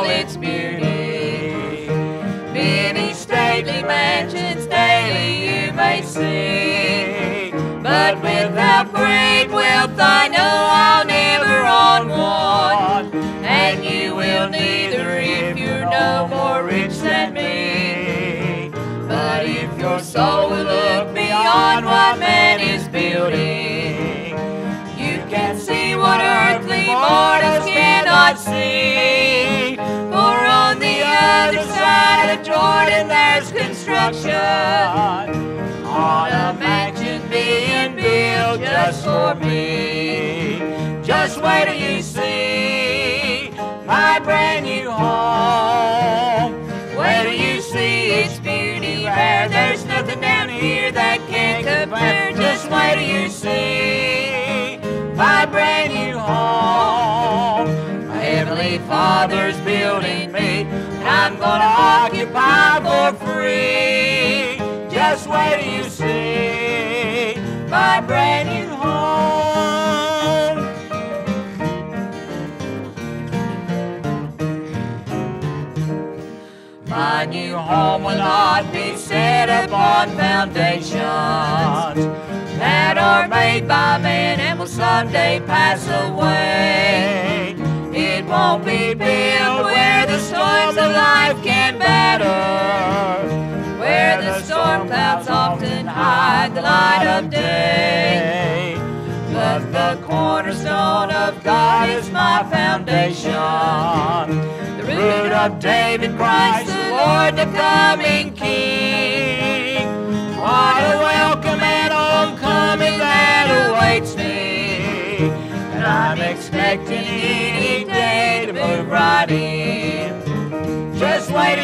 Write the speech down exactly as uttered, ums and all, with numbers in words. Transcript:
all its beauty. Many stately mansions daily you may see, but without great wealth I know I'll never own one, and you will neither if you're no more rich than me. But if your soul will look beyond what man is building, you can see what earthly mortals cannot see. For on the other side of Jordan there's construction on a mansion being built just for me. Just wait till you see my brand new home. Wait till you see its beauty rare. There's nothing down here that can compare. Just wait till you see my brand new home. My Heavenly Father's building me, and I'm gonna occupy for free. Just wait till you see my brand new home. My new home will not be set upon foundations that are made by man and will someday pass away. It won't be built where the storms of life can batter, where the storm clouds often hide the light of day. But the cornerstone of God is my foundation, the root of David, Christ the Lord, the coming King. What a welcome and homecoming that awaits me, and I'm expecting any day to move right in. Just wait